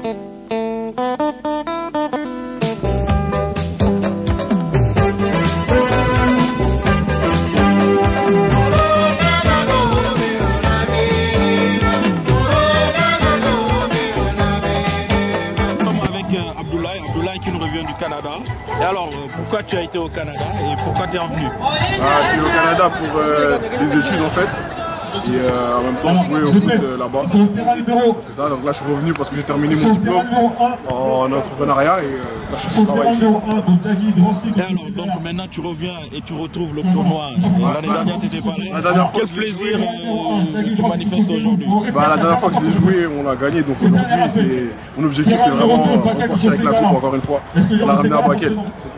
Et alors, pourquoi tu as été au Canada et pourquoi tu es revenu? Je suis au Canada pour des études en fait. Et en même temps jouer au foot là-bas. C'est ça, donc là je suis revenu parce que j'ai terminé mon diplôme en entrepreneuriat et là je travaille ici. Et alors, donc maintenant tu reviens et tu retrouves le tournoi. L'année dernière tu étais pas là. Quel plaisir tu manifestes aujourd'hui? La dernière fois que je l'ai joué, on l'a gagné, donc aujourd'hui mon objectif c'est vraiment repartir avec la coupe encore une fois. On l'a ramené à Bakel.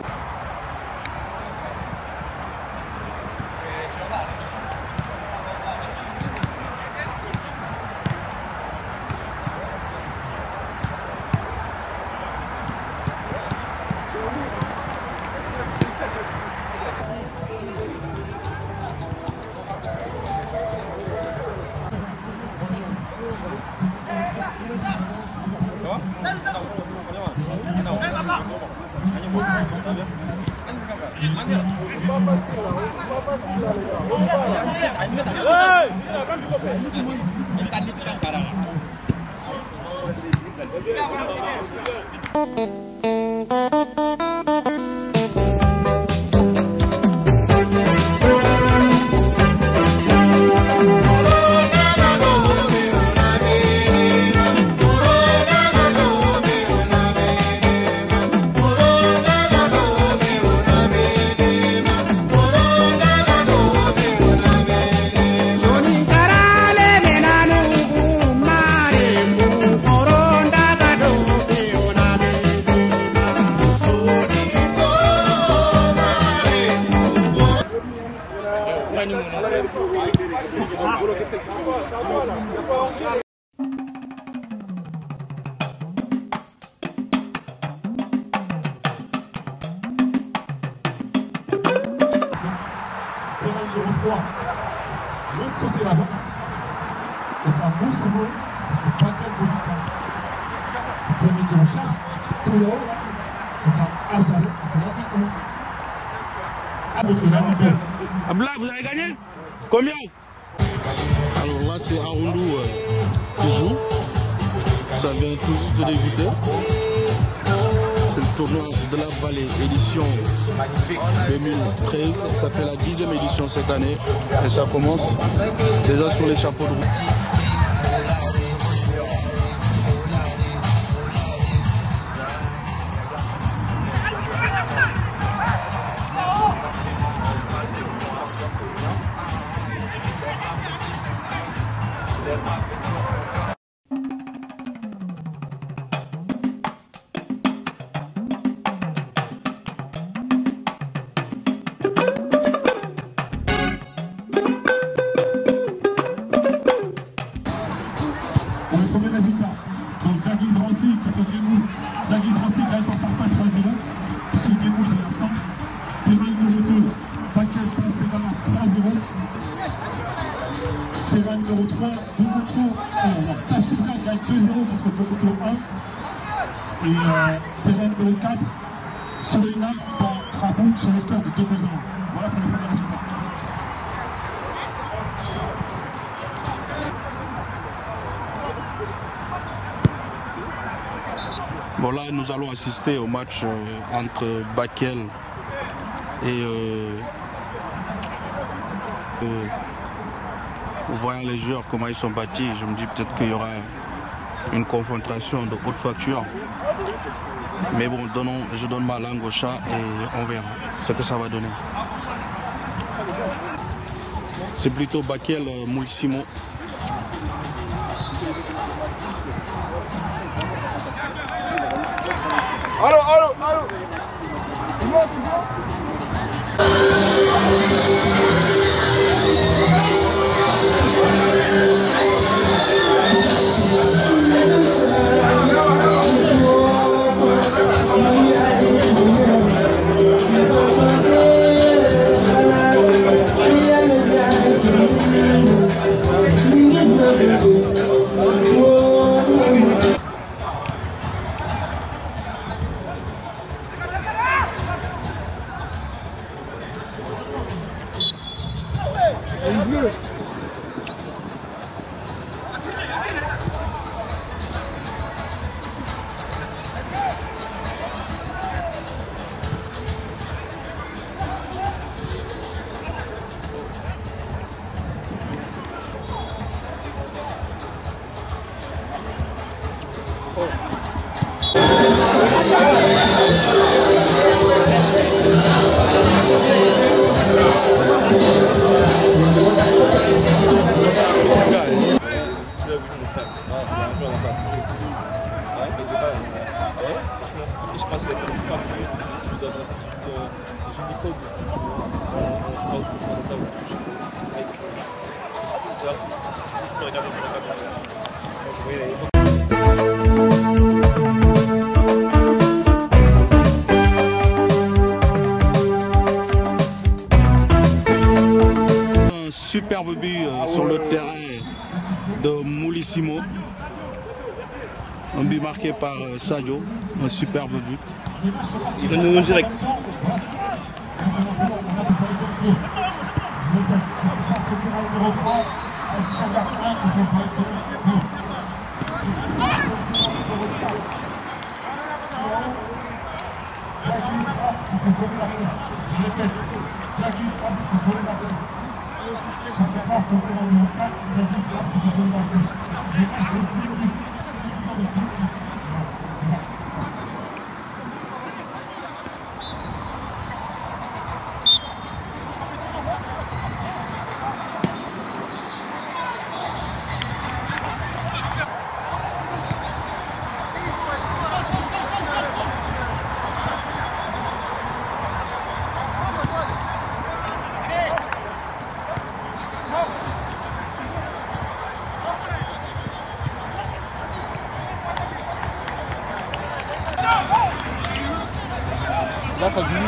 L'autre côté là-bas, et ça bouge ce mot, c'est pas quel politique. Le numéro 4, tout le haut, et ça Assad, c'est Abla, vous avez gagné? Combien? Alors là c'est Arundou qui joue. Ça vient tout juste de débuter. C'est le tournoi de la Vallée, édition 2013. Ça fait la 10e édition cette année. Et ça commence déjà sur les chapeaux de roue. Terrain numéro 3, Tachouka gagne 2-0 contre Toronto 1. Et terrain numéro 4, Soleina dans Rabout sur le score de 2-0. Voilà pour les premiers résultats. Bon là nous allons assister au match entre Bakel et voyant les joueurs comment ils sont bâtis, je me dis peut-être qu'il y aura une confrontation de haute facture. Mais bon, je donne ma langue au chat et on verra ce que ça va donner. C'est plutôt Bakel Moulsimo. Allô, allô, allô. C'est moi, c'est moi. We Un superbe but sur le terrain de Moulissimo. Un but marqué par Sadio, un superbe but. Il donne nous en direct. Là, t'as vu.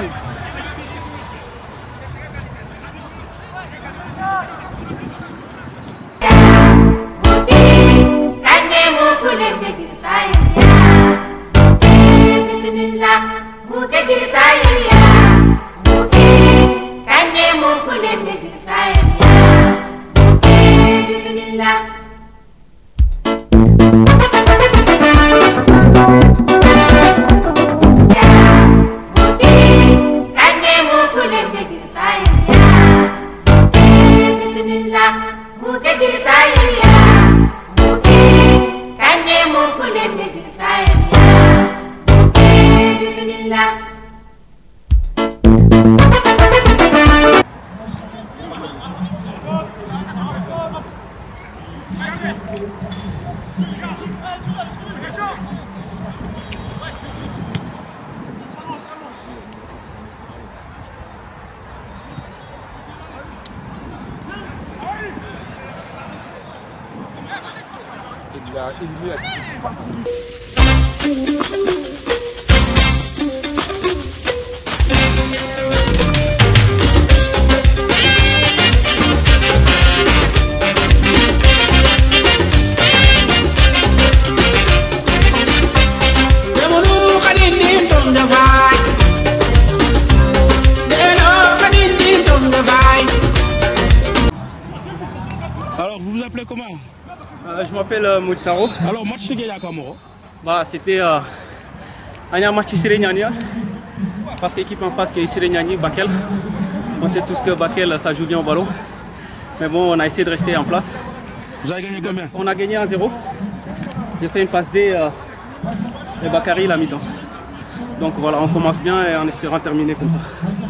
Il a éliminé la facilité. Alors, vous vous appelez comment? Je m'appelle Moutsaro. Alors, match de à Camoro? C'était un match Sirenyani, parce que l'équipe en face qui est Sirenyani, Bakel. On sait tous que Bakel, ça joue bien au ballon. Mais bon, on a essayé de rester en place. Vous avez gagné combien? On a gagné 1-0. J'ai fait une passe D et Bakary l'a mis dedans. Donc voilà, on commence bien et en espérant terminer comme ça.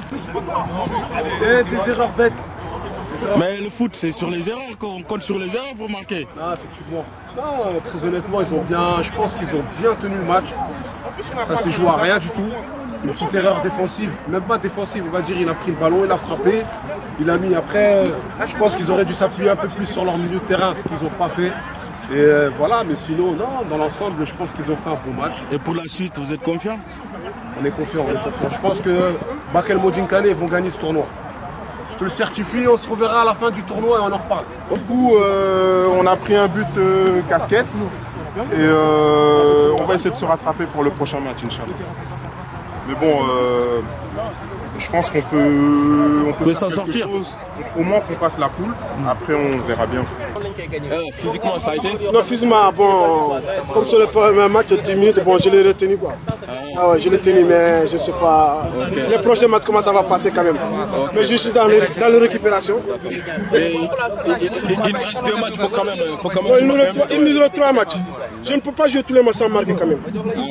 Des erreurs bêtes. Mais le foot, c'est sur les erreurs qu'on compte sur les erreurs pour marquer. Ah, effectivement. Non, très honnêtement, je pense qu'ils ont bien tenu le match. Ça s'est joué à rien du tout. Une petite erreur défensive, même pas défensive, on va dire, il a pris le ballon, il a frappé, il a mis après. Je pense qu'ils auraient dû s'appuyer un peu plus sur leur milieu de terrain, ce qu'ils n'ont pas fait. Et voilà, mais sinon, non, dans l'ensemble, je pense qu'ils ont fait un bon match. Et pour la suite, vous êtes confiant? On est confiant, on est confiant. Je pense que Bakel Modinkane vont gagner ce tournoi. Je te le certifie, on se reverra à la fin du tournoi et on en reparle. Du coup, on a pris un but casquette et on va essayer de se rattraper pour le prochain match, Inch'Allah. Mais bon, je pense qu'on peut s'en sortir. Au moins qu'on passe la poule, après on verra bien. Physiquement, ça a été? Non, physiquement, bon, comme sur le premier match, 10 minutes, bon, je l'ai retenu quoi. Ah ouais, je l'ai tenu, mais je ne sais pas. Les prochains matchs, comment ça va passer quand même. Mais je suis dans la récupération. Il reste 2 matchs, il faut quand même. Il nous reste 3 matchs. Je ne peux pas jouer tous les matchs sans marquer quand même.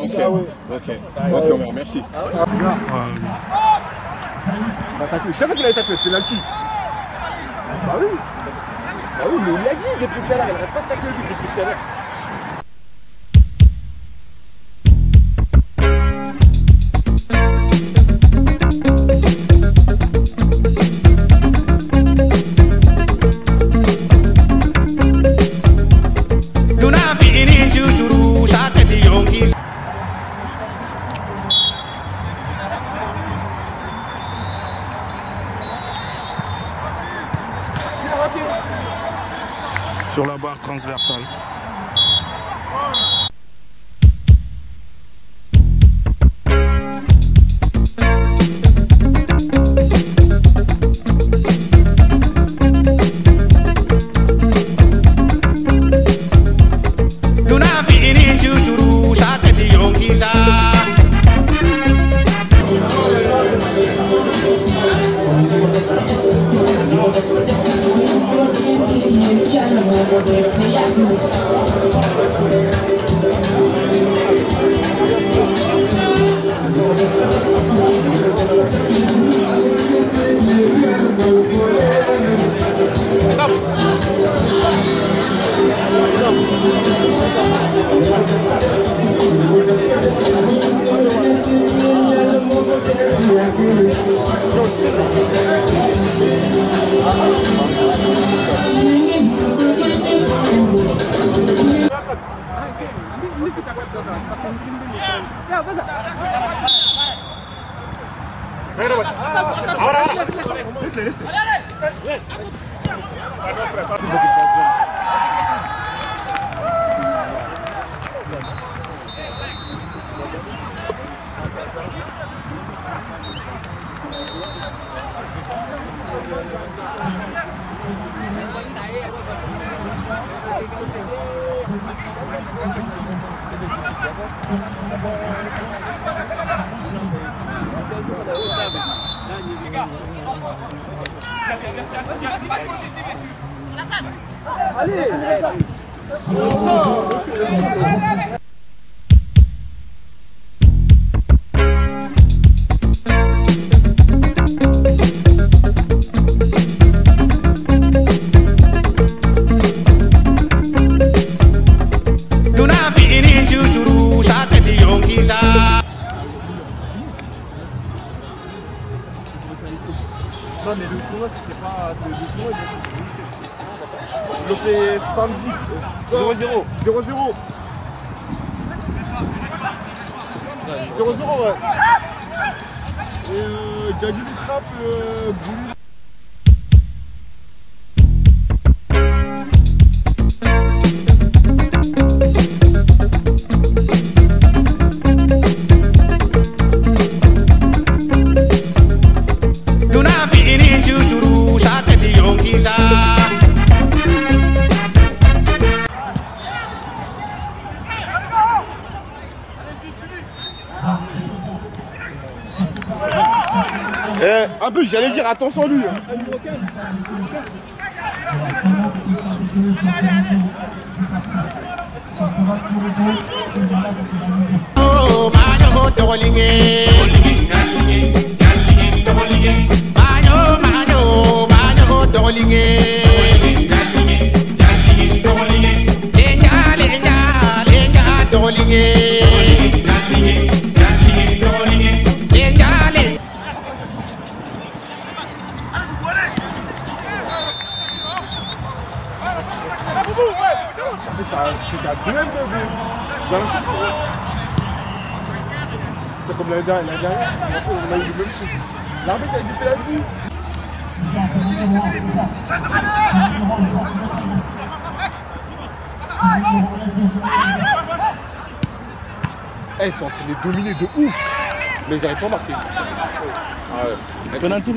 Ok, merci. Je savais qu'il allait taper le penalty. Bah oui. Bah oui, mais il l'a dit depuis tout à l'heure. Il n'arrête pas de taper le but depuis tout à l'heure. Sur la barre transversale. Non mais le tournoi c'était pas... Le tournoi il le fait samedi 0-0. 0-0. 0-0 ouais. Et Gaggy trappe Bouli. Un peu, j'allais dire attention lui. C'est comme l'année dernière, on a eu le même truc. L'arbitre a dit la vue. Ils sont en train de dominer de ouf, mais ils n'arrivent pas à marquer. Ah ouais. Penalty.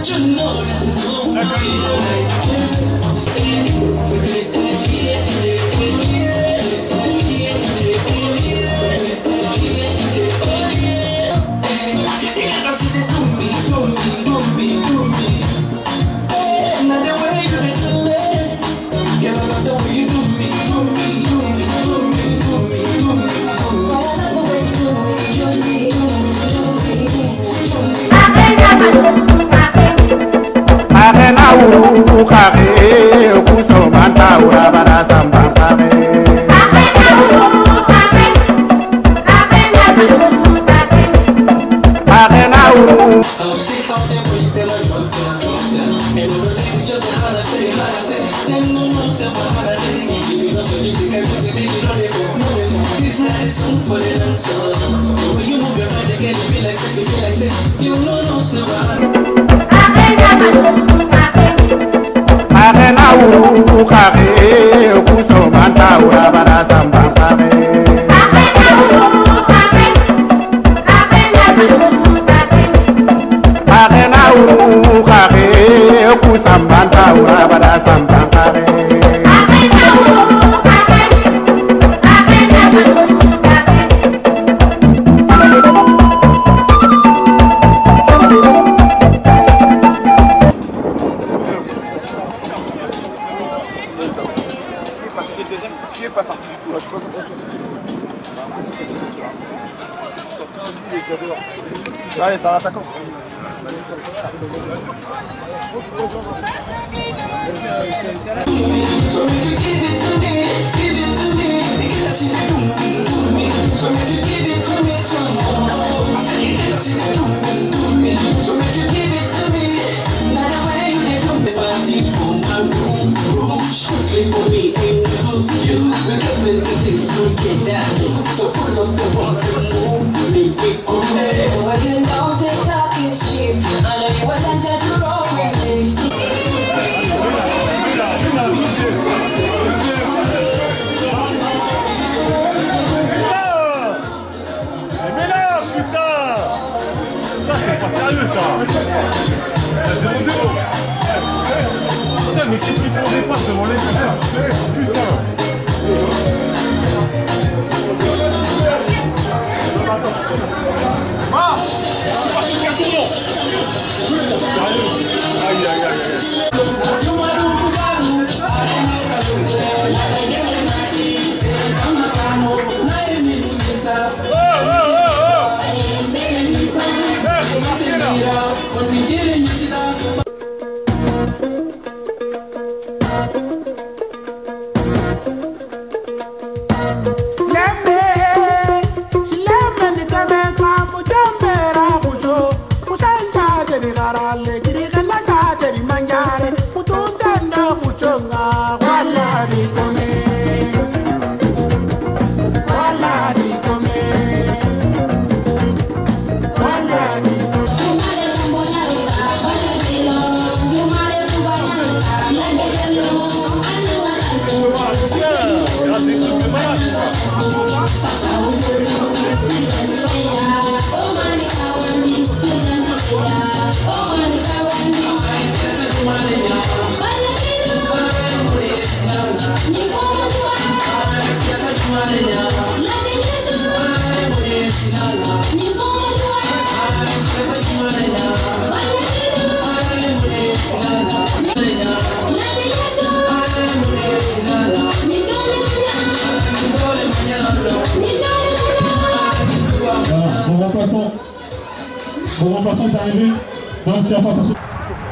Allez, c'est un attaquant. Mais qu'est-ce qu'ils sont des passes devant les putain. Ah, c'est parti jusqu'à tournant. Aïe, aïe, aïe. Mon remplaçant est arrivé, même s'il n'y a pas forcément.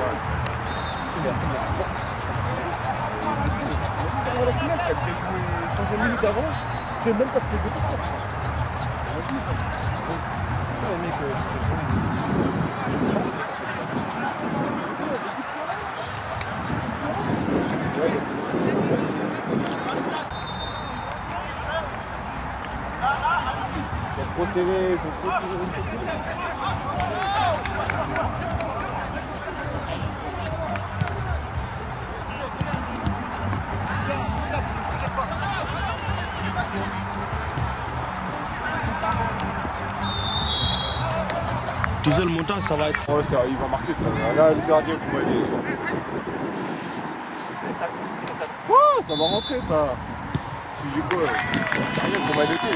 C'est même pas ce que faut trop serrer, faut trop serrer. faisais le montage, ça va être... Ouais, ça, il va marquer ça. Là, le gardien, vous voyez. Ouais, ça va rentrer ça. Tu dis quoi? C'est rien qu'on va l'été.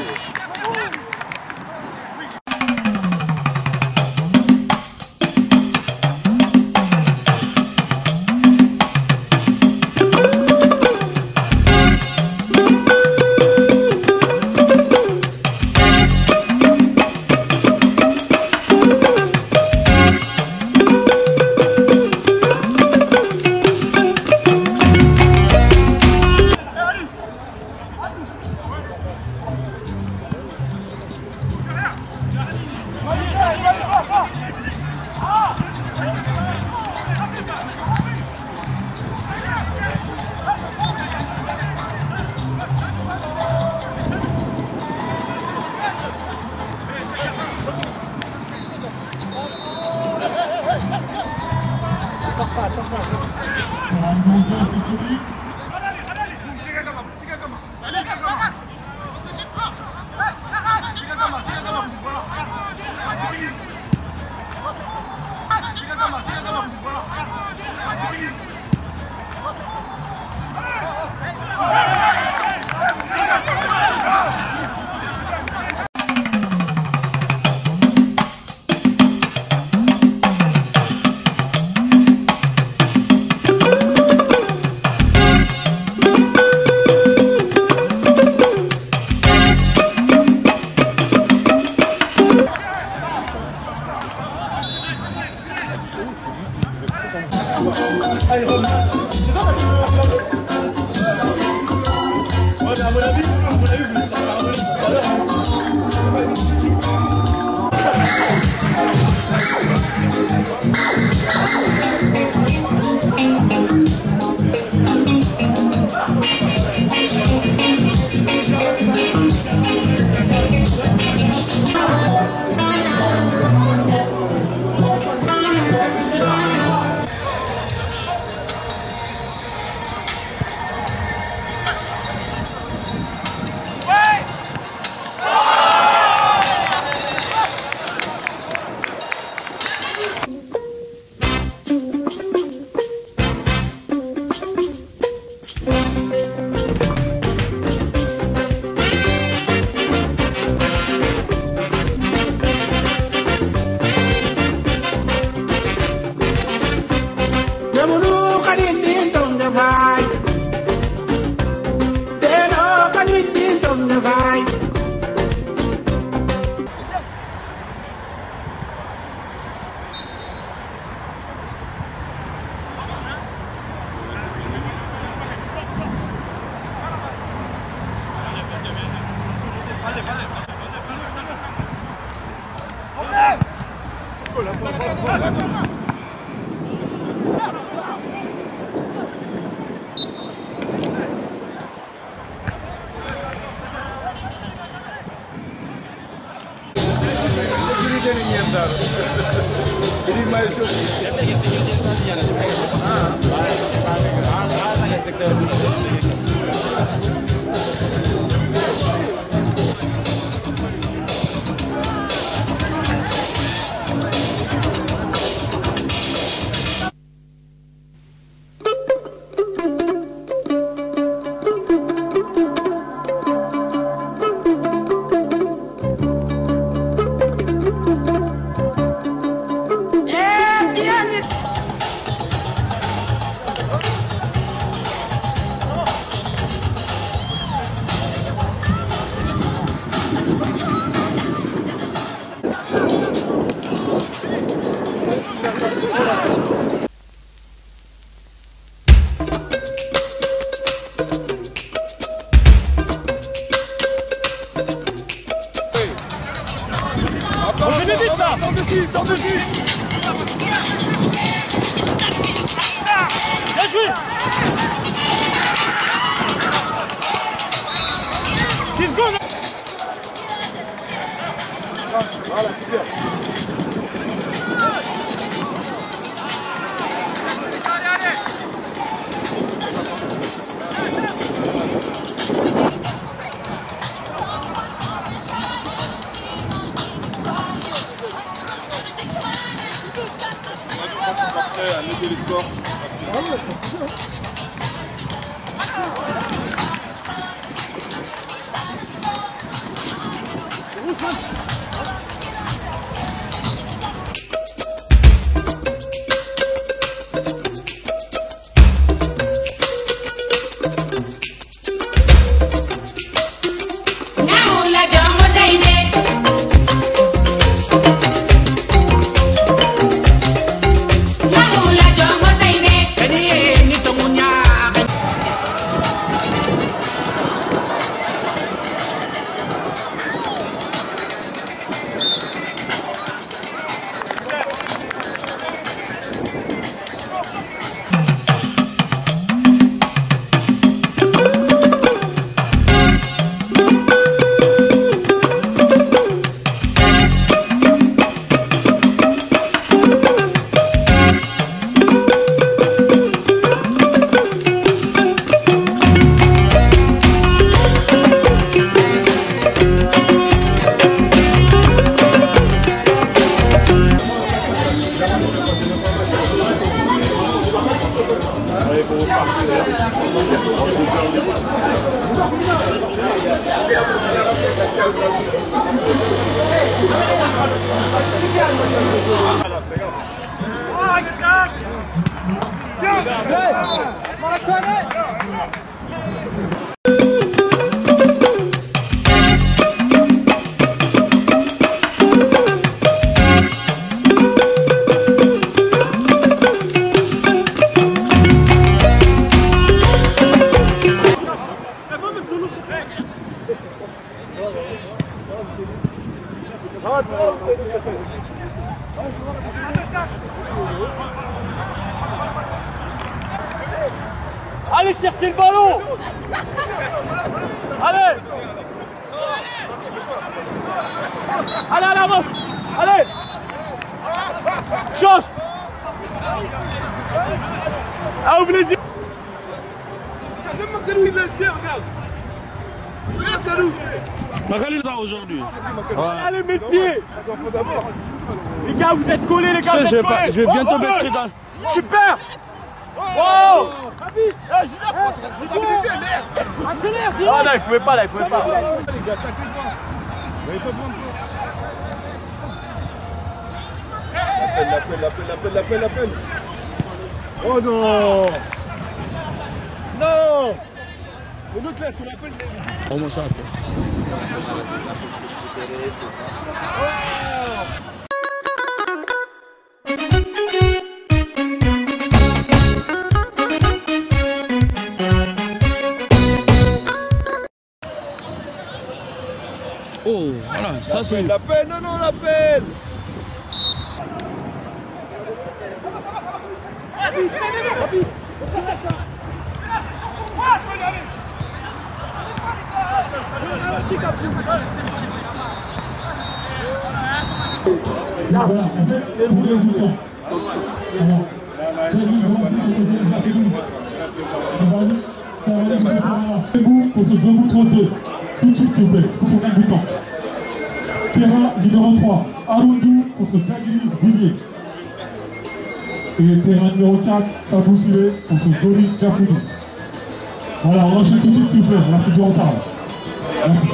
prêt à noter les scores. Allez chercher le ballon. Allez. Allez, allez, avance. Allez. Change. Ah, au plaisir. Magali là aujourd'hui. Allez, mets le pied. Les gars, vous êtes collés, les gars. Vous êtes collés. Je vais bientôt baisser dans. Super. Wow. Accélère, ah non, il pouvait pas là, il pouvait pas. L'appel. Oh non. Non. L'autre là, sur l'appel. On m'en sort. Oh, voilà, ça c'est... L'appel, non, l'appel. Pour ce jeu 32, tout de suite s'il vous plaît, pour qu'on gagne du temps. Terrain numéro 3, Arundou contre Kagiri Villiers. Et terrain numéro 4, Sabou Sile contre Zoli Djakouni. Voilà, on enchaîne tout de suite s'il vous plaît, on a plus de retard. Merci.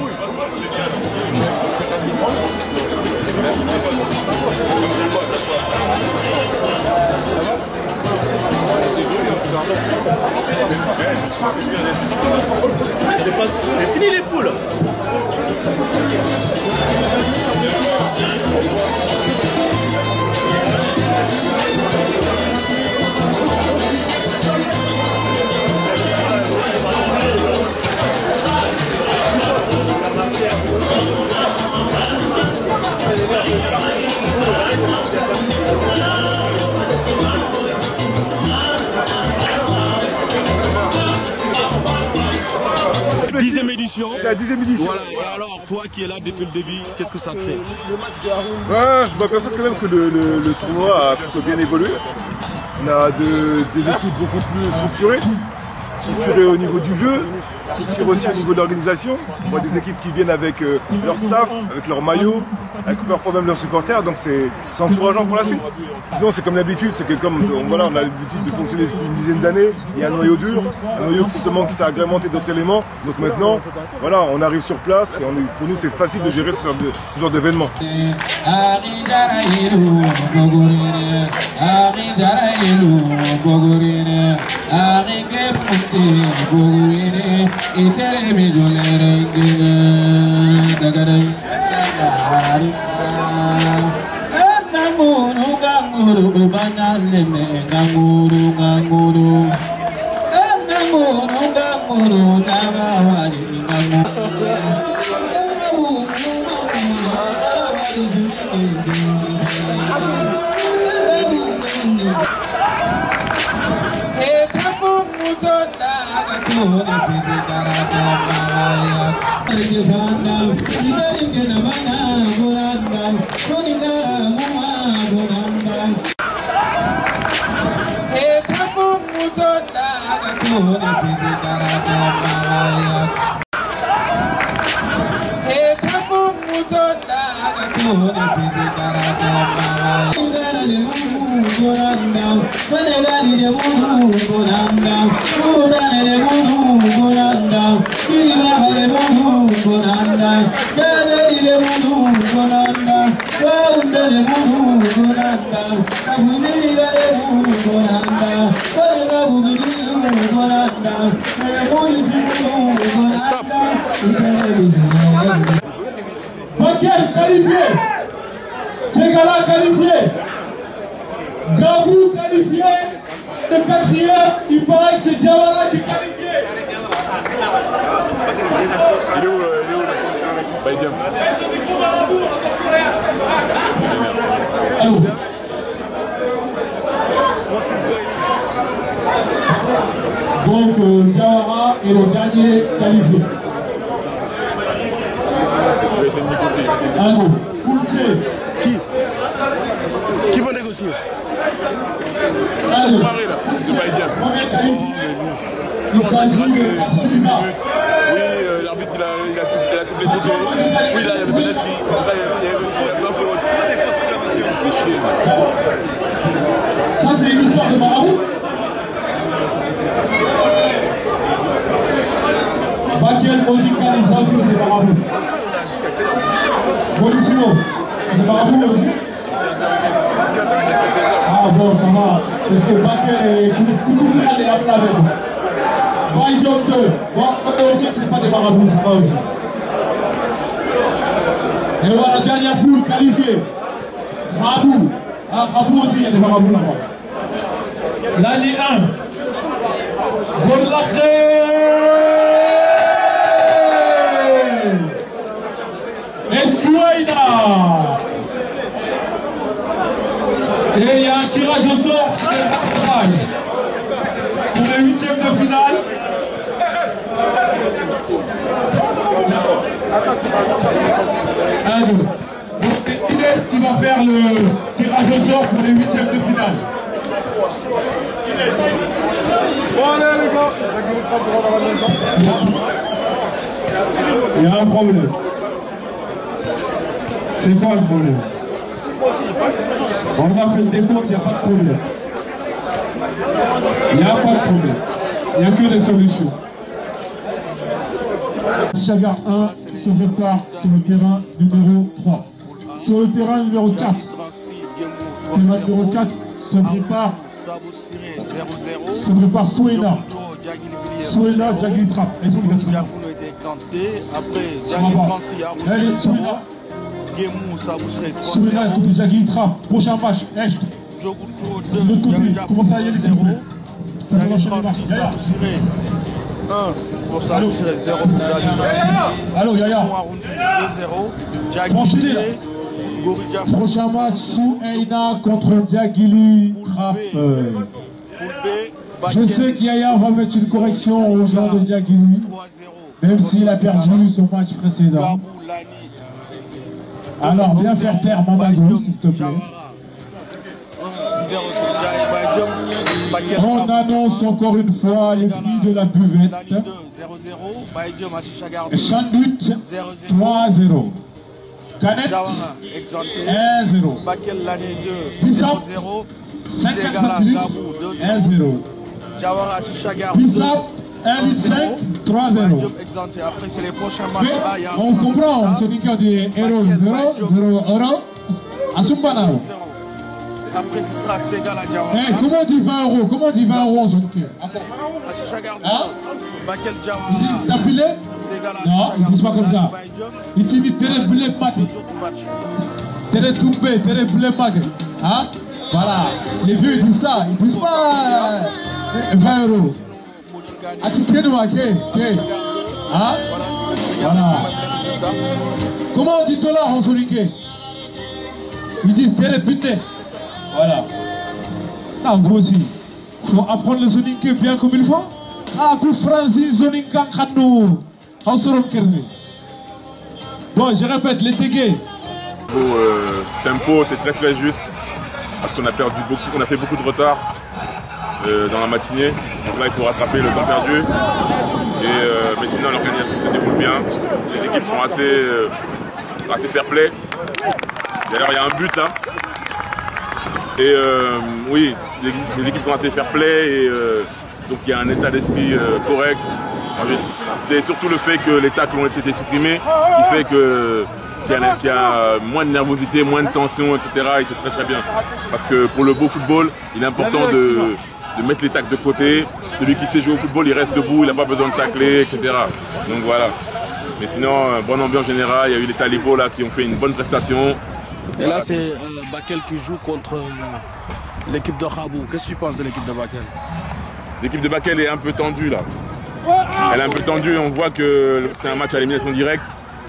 C'est fini les poules. C'est la 10e édition. Voilà, et alors toi qui es là depuis le début, qu'est-ce que ça te fait? Ouais, je m'aperçois quand même que le tournoi a plutôt bien évolué. On a des équipes beaucoup plus structurées au niveau du jeu, structure aussi au niveau de l'organisation. On voit des équipes qui viennent avec leur staff, avec leur maillot, avec parfois même leurs supporters, donc c'est encourageant pour la suite. Sinon c'est comme d'habitude, c'est que comme voilà, on a l'habitude de fonctionner depuis une dizaine d'années, il y a un noyau dur, un noyau qui s'est agrémenté d'autres éléments, donc maintenant voilà, on arrive sur place et pour nous c'est facile de gérer ce genre d'événement. Bakel qualifié, Ségala qualifié, Gabou qualifié, le quatrième, il paraît que c'est Diawara qui est qualifié. Donc Diawara est le dernier qualifié. Allô, Poulsé. Qui va négocier? Allô, premier qualifié. Il s'agit de Arsulina. Oui, l'arbitre il a soufflé tout. Oui, là il y avait penalty. Il y avait pas faute. C'est chier. Ça c'est une histoire de marabout. Bakel Modica, ça aussi c'est des marabouts. Bolissimo, c'est des marabouts aussi. Ah bon, ça va. Parce que Bakel et Koutoumia est là avec nous. Baïdjom 2. Bon, eux aussi c'est pas des marabouts, ça va aussi. Et voilà la dernière poule qualifiée. Rabou. Ah, Rabou aussi, il y a des marabouts là-bas. L'année 1. Godlacré. Et Souaïda. Et il y a un tirage au sort pour les huitièmes de finale. Un, deux. Donc c'est Inès qui va faire le tirage au sort pour les huitièmes de finale. Bon allez les gars. Il y a un problème. C'est quoi le problème? On a fait le décompte, il n'y a pas de problème. Il n'y a pas de problème. Il n'y a que des solutions. Chagar 1 se prépare sur le terrain numéro 3. Sur le terrain numéro 4. Terrain numéro 4 se prépare Souena. Souena, Jagli Trap. Elles sont les gars. Allez, Souena. Souena, est côté Jagli Trap. Prochain match, Est. C'est l'autre côté. Comment ça y est, s'il vous plaît? Allô, Yaya. Tranquille là. Prochain match, Souena contre Diagili Trap. Je sais qu'Yaya va mettre une correction aux gens de Diagili, même s'il a perdu son match précédent. Alors, viens faire taire Mamadou, s'il te plaît. On annonce encore une fois les prix de la buvette. Ligue 2, 0-0. Baïdium à Chichagar 2. Sandwich 3-0. Canette Jawara, exempté. 1-0. Bakel l'année 2, Bissau 0-0. 50 Ségala, centilitres Gabou, 2-0. 1-0. Jawara, Chichagar 2. Bissau 1 litre 5 3-0. Baïdium exempté. Après, c'est les prochains matchs. Mais Là, il y a on comprend, c'est une de 0-0 à Sumbanao. Après, ce sera Ségala, Jawara. Eh, comment on dit 20 euros? Comment on dit 20 euros en Sonic? À Chichagar 2. Hein? Bakel, Ils Jawara. disent t'as pilé? Ségala, Non, ils disent pas comme ça. Baïdium. Ils disent tere pilé mati. Tere tombé, tere pilé mati. Hein? Voilà. Les vieux ils disent ça. Ils disent pas 20 euros. Ah, tu tiens de moi, ok? Hein? Voilà. Comment on dit dollar en Sonic? Ils disent tere pilé. Voilà. Là, vous aussi. Il faut apprendre le Sonic bien comme il faut. Ah, coup Francis Sonic Kanou. Bon, je répète, les tégués. Tempo, c'est très juste. Parce qu'on a perdu beaucoup, on a fait beaucoup de retard dans la matinée. Donc là, il faut rattraper le temps perdu. Mais sinon, l'organisation se déroule bien. Les équipes sont assez fair play. D'ailleurs, il y a un but là. Et oui, les équipes sont assez fair play. Et donc, il y a un état d'esprit correct. C'est surtout le fait que les tacles ont été supprimés qui fait qu'il y a moins de nervosité, moins de tension, etc. Et c'est très bien. Parce que pour le beau football, il est important de mettre les tacles de côté. Celui qui sait jouer au football, il reste debout, il n'a pas besoin de tacler, etc. Donc voilà. Mais sinon, bonne ambiance générale. Il y a eu les talibos là qui ont fait une bonne prestation. Et là, c'est Bakel qui joue contre l'équipe de Khabou. Qu'est-ce que tu penses de l'équipe de Bakel? L'équipe de Bakel est un peu tendue là. Elle est un peu tendue, on voit que c'est un match à élimination directe.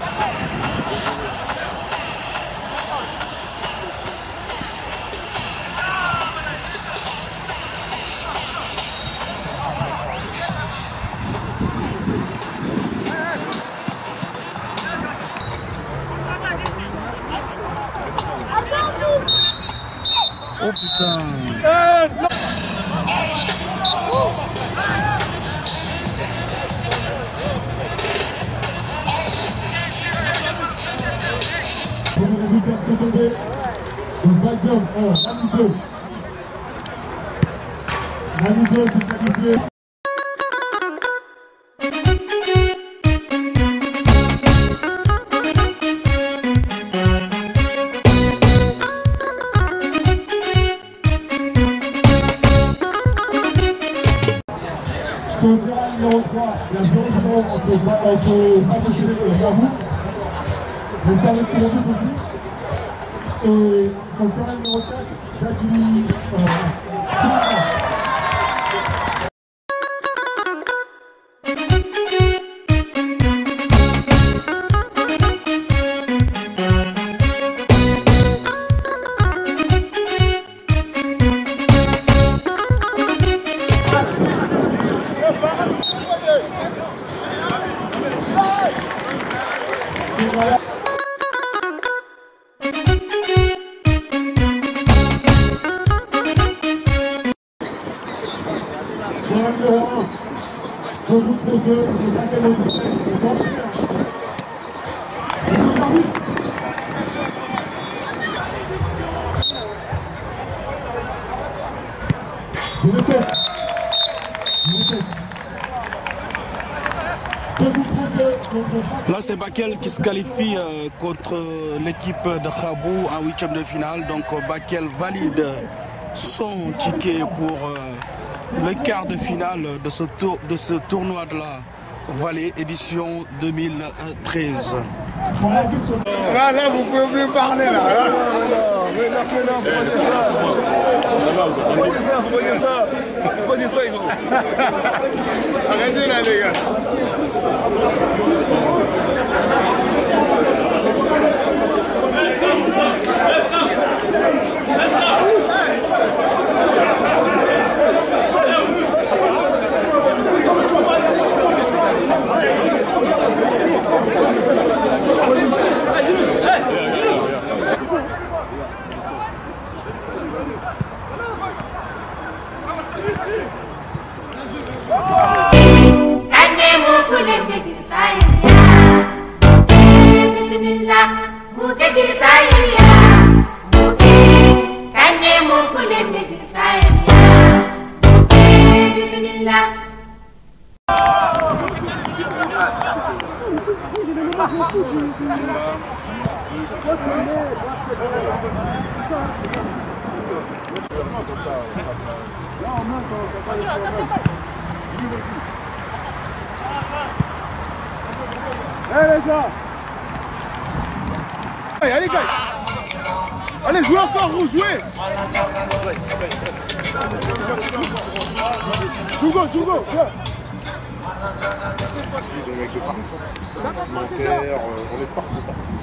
Oh putain! Sur le terrain numéro 3, il y a 0-0 entre Saint-Étienne et Gabou. Le service qui est aussi. Et sur le terrain numéro 4, Jackie numéro 1, je vous propose de Bakel au 17, Je répète. Là, c'est Bakel qui se qualifie contre l'équipe de Khabou en 8e de finale. Donc Bakel valide son ticket pour le quart de finale de ce tournoi de la Vallée édition 2013. Là, vous pouvez plus parler là. Prenez ça, Yvon. Arrêtez là, les gars. Hey! Allez les gars. Allez gars. Allez, jouez encore, vous jouez. Jugo. On est partout.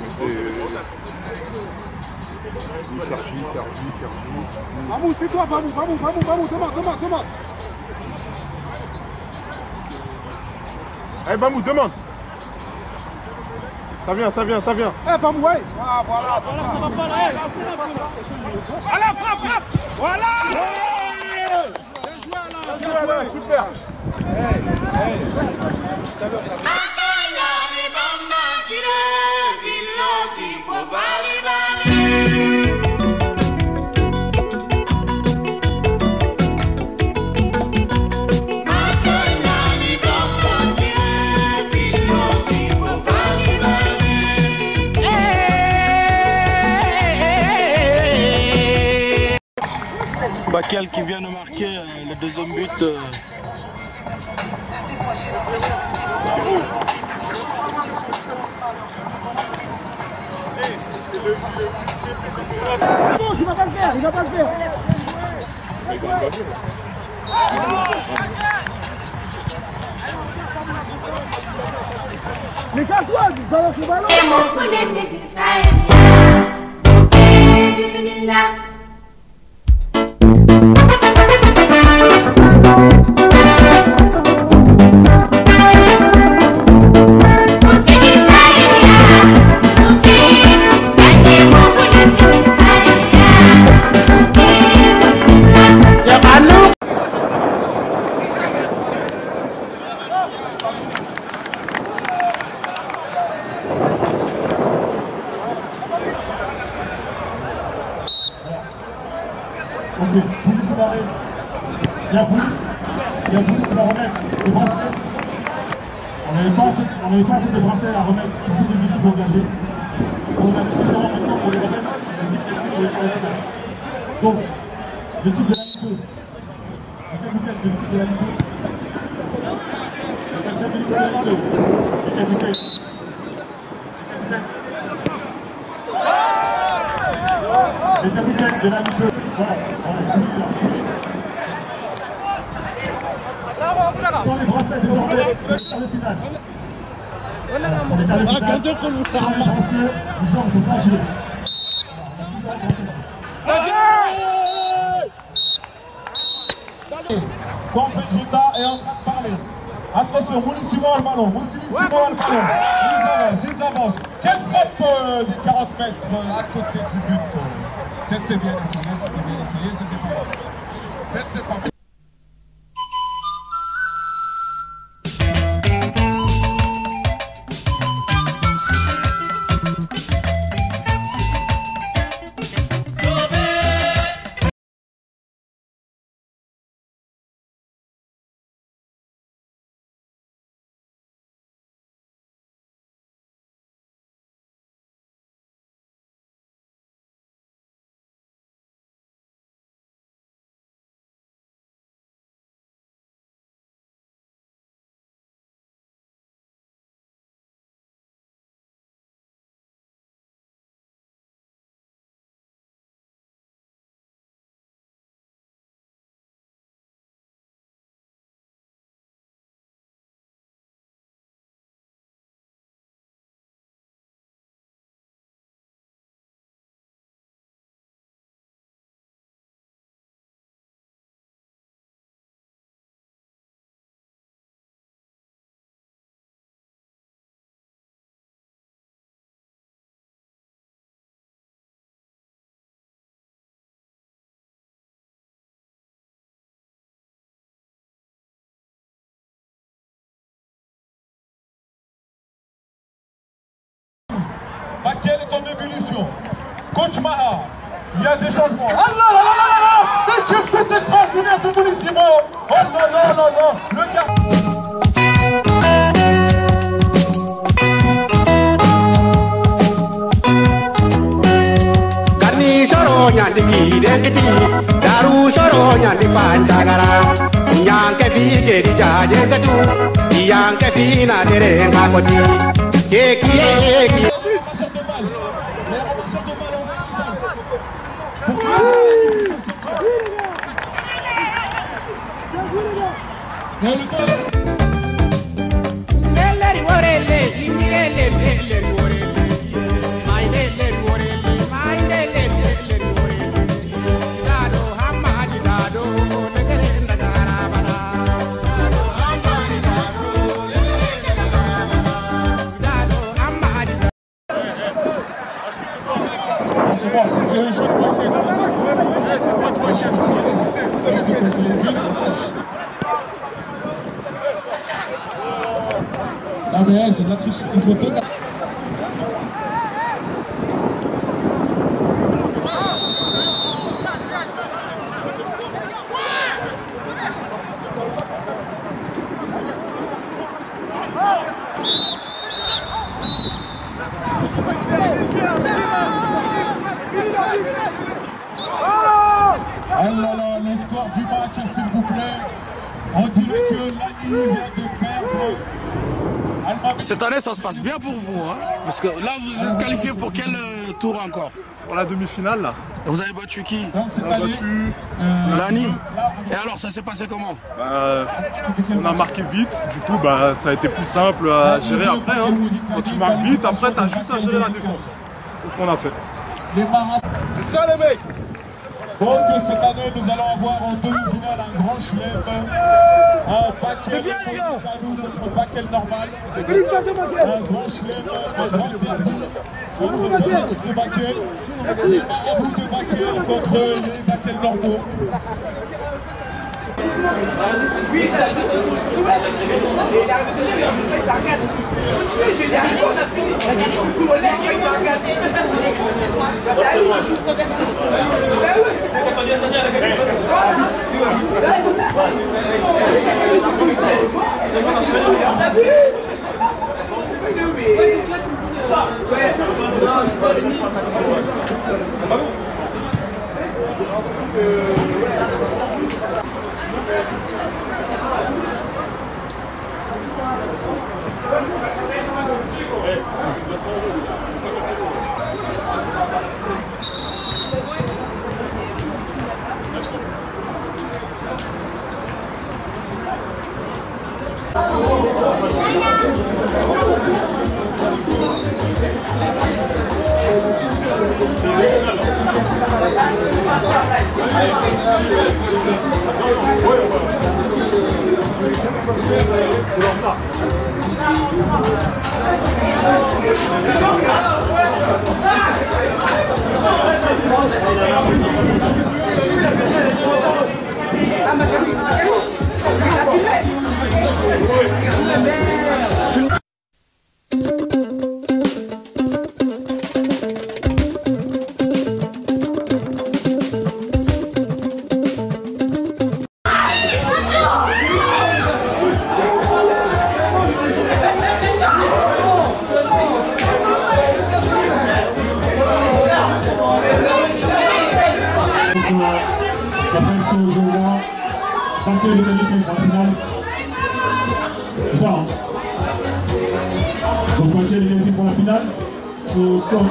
Sergi. Bamou, c'est toi, Bamou, demande. Allez, Bamou, demande. Ça vient. Eh, Bamou, ouais. Ah, voilà, ça va pas là. Allez, frappe. Voilà. Bien joué, super. Bakel qui vient de marquer le deuxième but. Non, il va pas le faire. Mais casse-toi, balance le ballon. Il y a plus qui va remettre le bracelet. On n'avait pas assez de bracelets à remettre pour toutes les équipes engagées. On a suffisamment maintenant pour les remettre pour les finales. Donc, l'équipe de la Ligue 2, le capitaine de l'équipe de la Ligue 2, le capitaine de l'équipe de la Ligue 2, le capitaine. Les capitaines de la Ligue 2, voilà, on a fini là. Sans les bracelets désormais, sur le final. On est à le final. Sans les bracelets, les gens ne peuvent pas jouer. Comme Vegeta est en train de parler. Attention, Moulissimo a le ballon. Ils avancent. Quelle frappe des 40 mètres à côté du but. C'était bien essayé, c'était pas mal. C'était pas mal. Bakel est en ébullition. Coach Maha, il y a des changements. Ah là là là là là là! L'équipe toute extraordinaire de Moulissimo. Oh non non non non! ke di jaje gadu yang ke fina dere ngakoti ke ki l'ABS, c'est de la triche, il faut deux. Alors, le score du match, s'il vous plaît. On dirait que l'Ani vient de perdre. Cette année, ça se passe bien pour vous, hein? Parce que là, vous êtes qualifié pour quel tour encore? Pour la demi-finale, là. Et vous avez battu qui? On a battu l'Ani. Et alors, ça s'est passé comment? On a marqué vite, du coup, ça a été plus simple à gérer après. Hein. Quand tu marques vite, après, tu as juste à gérer la défense. C'est ce qu'on a fait. C'est ça, les mecs! Donc cette année, nous allons avoir en demi-finale un grand chelem, un Bakel jaloux, notre Bakel normal, un grand chelem, un grand derby contre les équipes de Bakel, les marabouts de Bakel contre les Bakel normaux. Donc, Bakel est qualifié pour la finale. Au score.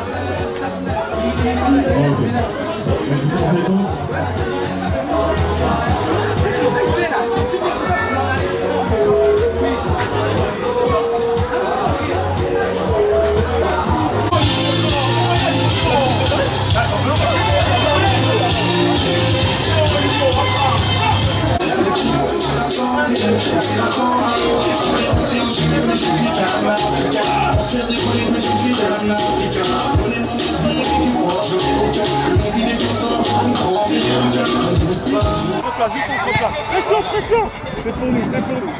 Pression, pression. C'est pour nous, c'est pour nous.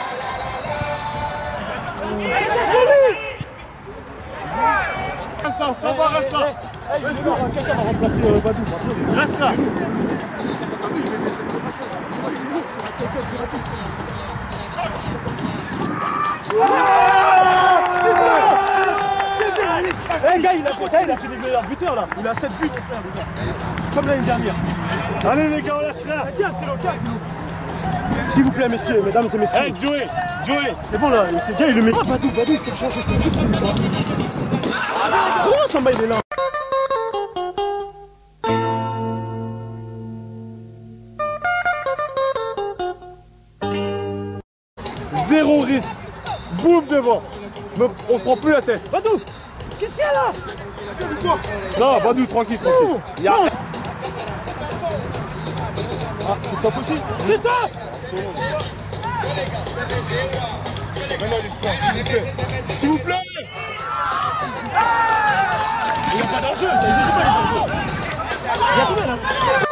Reste là, ça va, reste là. Quelqu'un va remplacer Badou. Reste là. Eh gars, il a fait les meilleurs buteurs là. Il a 7 buts, frère, déjà. Comme l'année dernière. Allez les gars, on lâche là. Casse-le. S'il vous plaît, messieurs, mesdames et messieurs. Hey, Joey, c'est bon là, c'est bien, il le met. Ah, Badou, il faut changer. Oh, Samba, il est là. Zéro risque. Boum devant. On se prend plus la tête. Badou, qu'est-ce qu'il y a là? Non, Badou, tranquille. Il y a... Ah, c'est pas possible. C'est ça. S'il vous plaît. Il n'y a pas d'enjeu, ça n'existe pas les enjeux. Il y a combien là?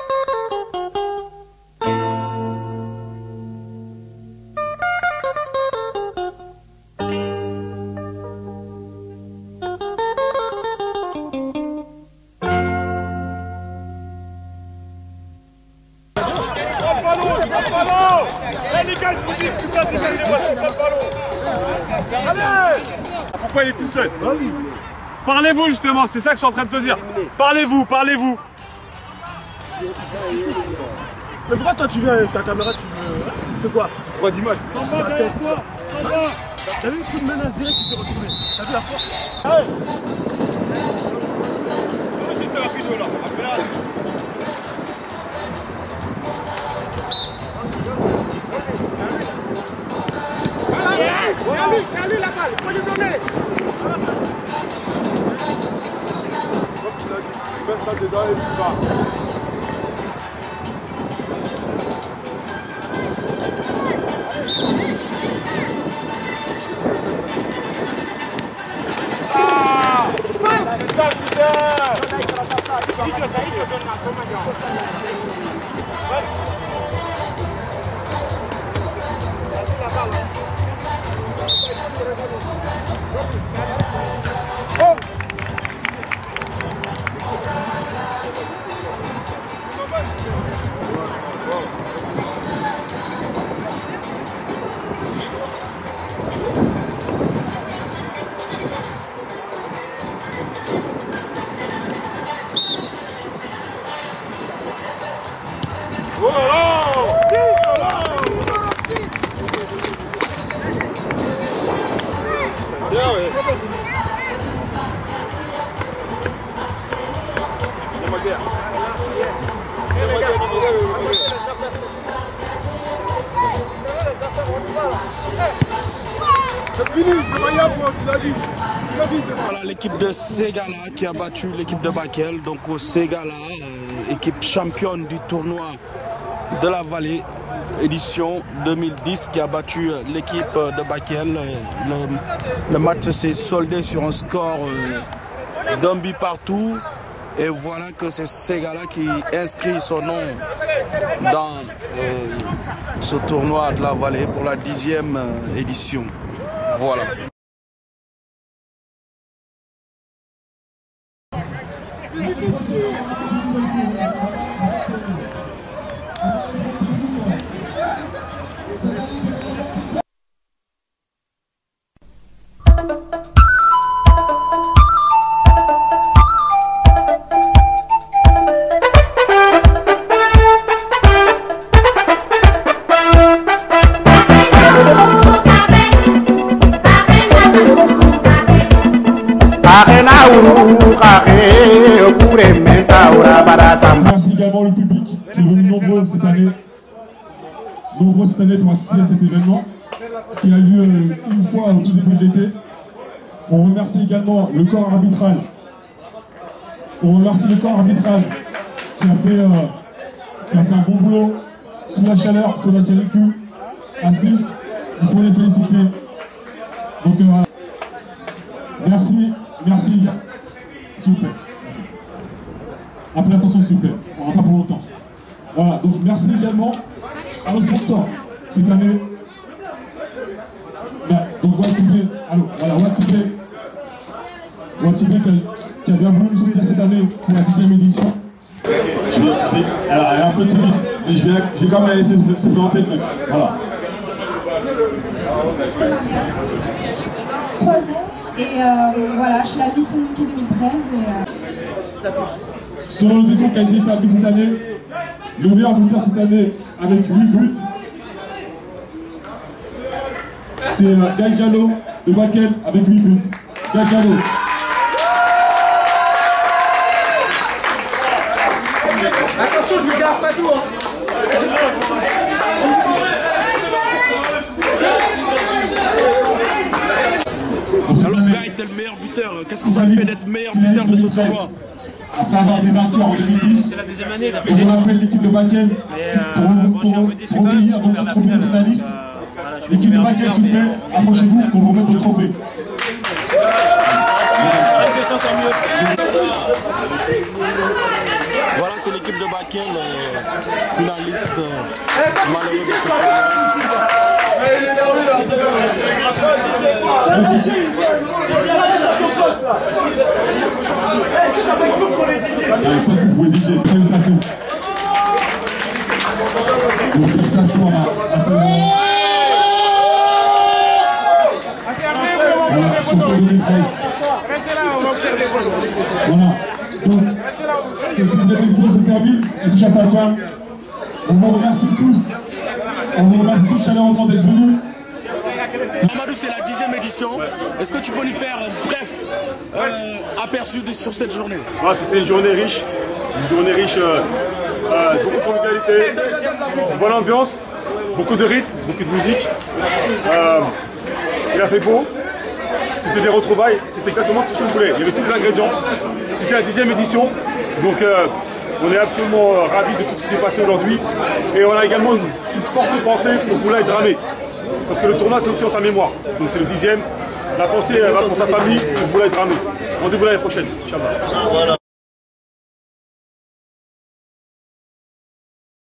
Pourquoi il est tout seul? Parlez-vous justement, c'est ça que je suis en train de te dire. Parlez-vous. Mais pourquoi toi tu viens avec ta caméra, tu veux... C'est quoi? Droit d'image. T'as vu le coup de menace direct qui s'est retourné? T'as vu la force? C'est rapide là. C'est à lui la balle, il faut lui donner. Tu mets ça dedans et tu vas. Ah! C'est ça, Voilà l'équipe de Ségala qui a battu l'équipe de Bakel. Donc Ségala, équipe championne du tournoi de la Vallée, édition 2010, qui a battu l'équipe de Bakel. Le match s'est soldé sur un score d'un but partout. Et voilà que c'est Ségala qui inscrit son nom dans ce tournoi de la Vallée pour la 10e édition. Voilà. Merci également le public qui est venu nombreux cette année pour assister à cet événement qui a lieu une fois au tout début de l'été. On remercie également le corps arbitral. On remercie le corps arbitral qui a fait un bon boulot sous la chaleur, sous la TRQ, assiste. Il faut les féliciter. Donc merci, s'il vous plaît. Après attention s'il vous plaît, on n'aura pas pour longtemps. Voilà, donc merci également à nos sponsors cette année. Donc Watibé, voilà Watibé qui a bien voulu nous soutenir cette année pour la 10e édition. Alors elle est un peu timide, mais je vais quand même la laisser se présenter le truc. Voilà. 3 ans et voilà, je suis la Miss Unique 2013 Selon le décompte qui a été établi cette année, le meilleur buteur cette année avec 8 buts, c'est Gaï Diallo de Bakel avec 8 buts. Gaï Diallo. Attention, je ne garde pas tout. Alors, Gaï était le meilleur buteur. Qu'est-ce que ça fait d'être meilleur buteur de ce tournoi? Après avoir débarqué en 2010, c'est la deuxième année on rappelle l'équipe de Bakel pour recueillir donc ce trophée de finaliste. L'équipe de Bakel, s'il vous plaît, approchez-vous pour vous remettre le trophée. Voilà, c'est l'équipe de Bakel, finaliste malheureux de ce tournoi. Vous pouvez dire félicitations. Félicitations à ce moment. Restez là, on va observer les photos. Voilà. Donc, cette émission se termine et touche à sa fin. On vous remercie tous. On vous remercie tous chaleureusement d'être venus. Amadou, c'est la 10e édition. Est-ce que tu peux nous faire un bref aperçu sur cette journée? C'était une journée riche. Beaucoup de convivialité, bonne ambiance, beaucoup de rythme, beaucoup de musique. Il a fait beau. C'était des retrouvailles, c'était exactement tout ce qu'on voulait. Il y avait tous les ingrédients. C'était la 10e édition. Donc on est absolument ravis de tout ce qui s'est passé aujourd'hui. Et on a également une forte pensée pour Boulaye Dramé. Parce que le tournoi, c'est aussi en sa mémoire. Donc c'est le 10e. La pensée va pour sa famille, pour Boulaye Dramé. Rendez-vous l'année prochaine, Inch'Allah.